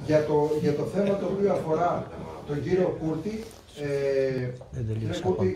Για το θέμα το οποίο αφορά τον κύριο Κούρτη, κύριε Κούρτη,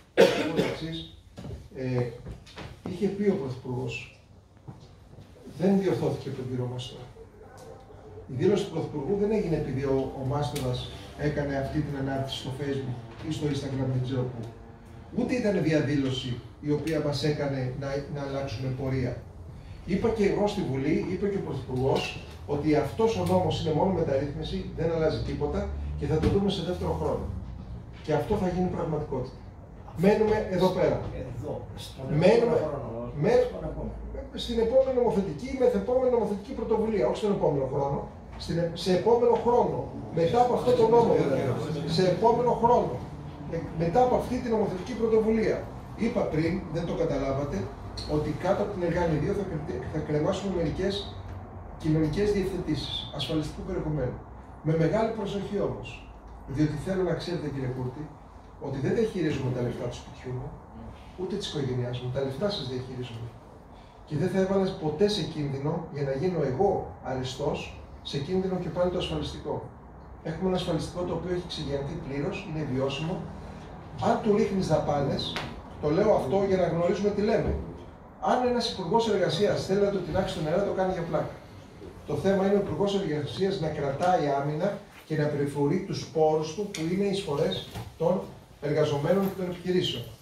είχε πει ο Πρωθυπουργός, δεν διορθώθηκε από τον κύριο Μάστορα. Η δήλωση του Πρωθυπουργού δεν έγινε επειδή ο Μάστορας έκανε αυτή την ανάρτηση στο Facebook ή στο Instagram, δεν ξέρω πού. Ούτε ήταν διαδήλωση η οποία μας έκανε να αλλάξουμε πορεία. Είπα και εγώ στη Βουλή, είπε και ο Πρωθυπουργός, ότι αυτός ο νόμος είναι μόνο μεταρρύθμιση, δεν αλλάζει τίποτα και θα το δούμε σε δεύτερο χρόνο. Και αυτό θα γίνει πραγματικότητα. Μένουμε εδώ πέρα. Μένουμε στην επόμενη νομοθετική ή μεθεπόμενη νομοθετική πρωτοβουλία, όχι στον επόμενο χρόνο. Σε επόμενο χρόνο, μετά από αυτό το νόμο δηλαδή, σε επόμενο χρόνο, μετά από αυτή την νομοθετική πρωτοβουλία. Είπα πριν, δεν το καταλάβατε, ότι κάτω από την Εργάνη 2 θα κρεμάσουμε μερικές κοινωνικές διευθετήσεις ασφαλιστικού περιεχομένου. Με μεγάλη προσοχή όμως, διότι θέλω να ξέρετε κύριε Κούρτη, ότι δεν διαχειρίζομαι τα λεφτά του σπιτιού μου, ούτε της οικογένειάς μου, τα λεφτά σας διαχειρίζομαι. Και δεν θα έβαλα ποτέ σε κίνδυνο, για να γίνω εγώ αριστός, σε κίνδυνο και πάλι το ασφαλιστικό. Έχουμε ένα ασφαλιστικό το οποίο έχει εξηγιανθεί πλήρως, είναι βιώσιμο. Αν του ρίχνεις δαπάνες, το λέω αυτό για να γνωρίζουμε τι λέμε. Αν ένας υπουργός εργασίας θέλει να το τεινάξει στο νερό, το κάνει για πλάκα. Το θέμα είναι ο υπουργός εργασίας να κρατάει άμυνα και να περιφορεί τους πόρους του που είναι οι εισφορές των εργαζομένων και των επιχειρήσεων.